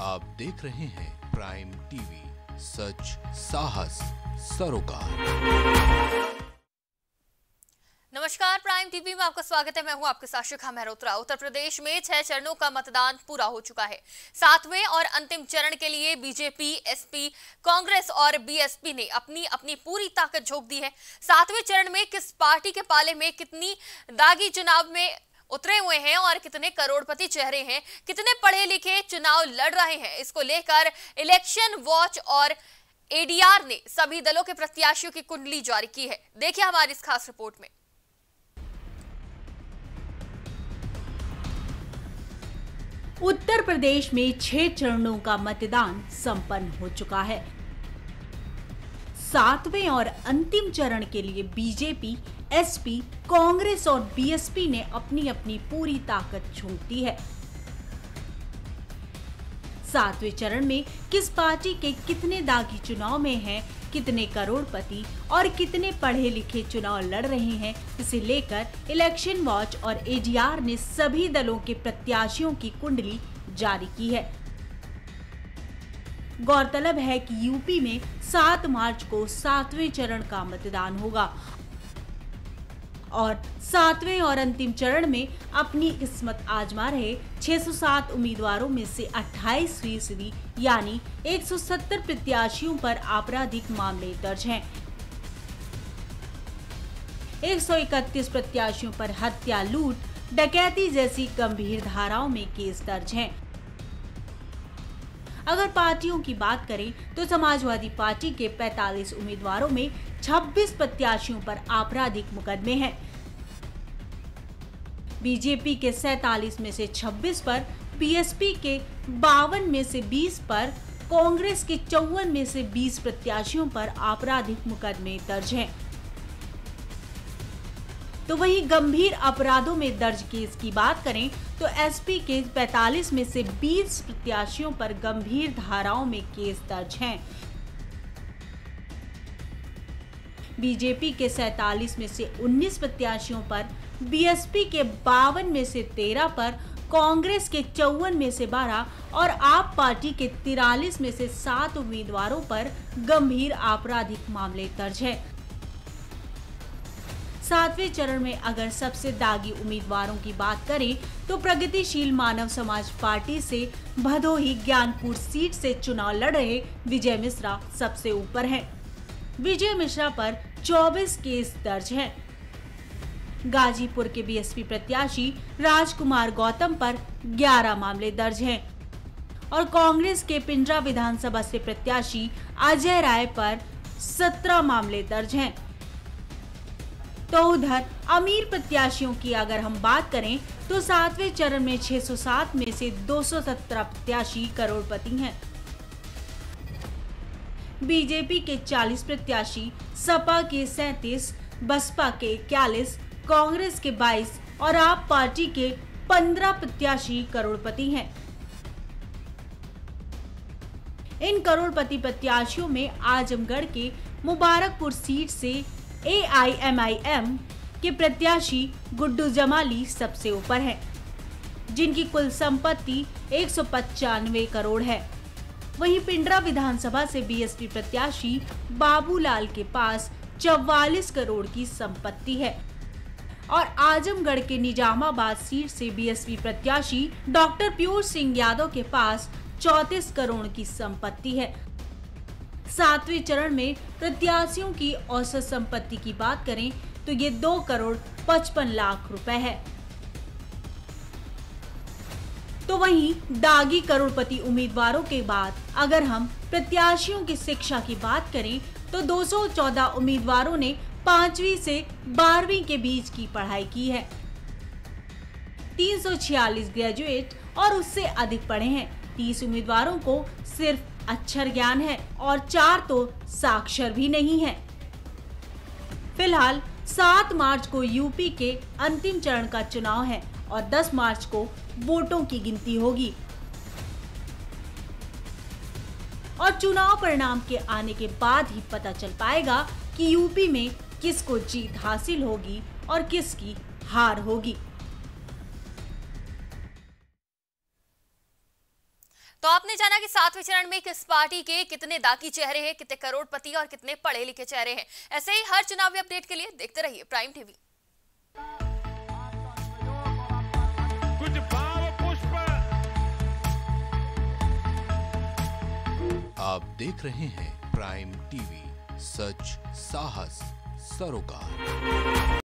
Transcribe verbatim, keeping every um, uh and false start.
आप देख रहे हैं प्राइम टीवी, सच साहस सरोकार। नमस्कार, प्राइम टीवी में आपका स्वागत है। मैं हूं आपके साथ शिखा मेहरोत्रा। उत्तर प्रदेश में छह चरणों का मतदान पूरा हो चुका है। सातवें और अंतिम चरण के लिए बीजेपी, एसपी, कांग्रेस और बीएसपी ने अपनी अपनी पूरी ताकत झोंक दी है। सातवें चरण में किस पार्टी के पाले में कितनी दागी चुनाव में उतरे हुए हैं और कितने करोड़पति चेहरे हैं, कितने पढ़े लिखे चुनाव लड़ रहे हैं, इसको लेकर इलेक्शन वॉच और एडीआर ने सभी दलों के प्रत्याशियों की कुंडली जारी की है। देखिए हमारी इस खास रिपोर्ट में। उत्तर प्रदेश में छह चरणों का मतदान संपन्न हो चुका है। सातवें और अंतिम चरण के लिए बीजेपी, एसपी, कांग्रेस और बीएसपी ने अपनी अपनी पूरी ताकत झोंक दी है। सातवें चरण में किस पार्टी के कितने दागी चुनाव में हैं, कितने करोड़पति और कितने पढ़े लिखे चुनाव लड़ रहे हैं, इसे लेकर इलेक्शन वॉच और एडीआर ने सभी दलों के प्रत्याशियों की कुंडली जारी की है। गौरतलब है कि यूपी में सात मार्च को सातवें चरण का मतदान होगा और सातवें और अंतिम चरण में अपनी किस्मत आजमा रहे छह सौ सात उम्मीदवारों में से अट्ठाईस फीसदी यानी एक सौ सत्तर प्रत्याशियों पर आपराधिक मामले दर्ज हैं। एक सौ इकतीस प्रत्याशियों पर हत्या, लूट, डकैती जैसी गंभीर धाराओं में केस दर्ज हैं। अगर पार्टियों की बात करें तो समाजवादी पार्टी के पैंतालीस उम्मीदवारों में छब्बीस प्रत्याशियों पर आपराधिक मुकदमे हैं। बीजेपी के सैंतालीस में से छब्बीस पर, बीएसपी के बावन में से बीस पर, कांग्रेस के चौवन में से बीस प्रत्याशियों पर आपराधिक मुकदमे दर्ज हैं। तो वहीं गंभीर अपराधों में दर्ज केस की बात करें तो एसपी के पैंतालीस में से बीस प्रत्याशियों पर गंभीर धाराओं में केस दर्ज हैं। बीजेपी के सैंतालीस में से उन्नीस प्रत्याशियों पर, बीएसपी के बावन में से तेरह पर, कांग्रेस के चौवन में से बारह और आप पार्टी के तिरालीस में से सात उम्मीदवारों पर गंभीर आपराधिक मामले दर्ज है। सातवें चरण में अगर सबसे दागी उम्मीदवारों की बात करें तो प्रगतिशील मानव समाज पार्टी से भदोही ज्ञानपुर सीट से चुनाव लड़ रहे विजय मिश्रा सबसे ऊपर हैं। विजय मिश्रा पर चौबीस केस दर्ज हैं। गाजीपुर के बीएसपी प्रत्याशी राजकुमार गौतम पर ग्यारह मामले दर्ज हैं और कांग्रेस के पिंडरा विधानसभा से प्रत्याशी अजय राय पर सत्रह मामले दर्ज हैं। तो उधर अमीर प्रत्याशियों की अगर हम बात करें तो सातवें चरण में छह सौ सात में से दो सौ सत्रह प्रत्याशी करोड़पति हैं। बीजेपी के चालीस प्रत्याशी, सपा के सैंतीस, बसपा के इक्यालीस, कांग्रेस के बाईस और आप पार्टी के पंद्रह प्रत्याशी करोड़पति हैं। इन करोड़पति प्रत्याशियों में आजमगढ़ के मुबारकपुर सीट से ए आई एम आई एम के प्रत्याशी गुड्डू जमाली सबसे ऊपर हैं, जिनकी कुल संपत्ति एक सौ पचानवे करोड़ है। वहीं पिंडरा विधानसभा से बीएसपी प्रत्याशी बाबूलाल के पास चौवालीस करोड़ की संपत्ति है और आजमगढ़ के निजामाबाद सीट से बीएसपी प्रत्याशी डॉक्टर पीयूष सिंह यादव के पास चौंतीस करोड़ की संपत्ति है। सातवें चरण में प्रत्याशियों की औसत संपत्ति की बात करें तो ये दो करोड़ पचपन लाख रुपए है। तो वहीं दागी करोड़पति उम्मीदवारों के बाद अगर हम प्रत्याशियों की शिक्षा की बात करें तो दो सौ चौदह उम्मीदवारों ने पांचवी से बारहवीं के बीच की पढ़ाई की है। तीन सौ छियालीस ग्रेजुएट और उससे अधिक पढ़े हैं। तीस उम्मीदवारों को सिर्फ अक्षर ज्ञान है और चार तो साक्षर भी नहीं है। फिलहाल सात मार्च को यूपी के अंतिम चरण का चुनाव है और दस मार्च को वोटों की गिनती होगी और चुनाव परिणाम के आने के बाद ही पता चल पाएगा कि यूपी में किसको जीत हासिल होगी और किसकी हार होगी। तो आपने जाना कि सातवें चरण में किस पार्टी के कितने दागी चेहरे हैं, कितने करोड़पति और कितने पढ़े लिखे चेहरे हैं। ऐसे ही हर चुनावी अपडेट के लिए देखते रहिए प्राइम टीवी। कुछ भाव पुष्प। आप देख रहे हैं प्राइम टीवी, सच साहस सरोकार।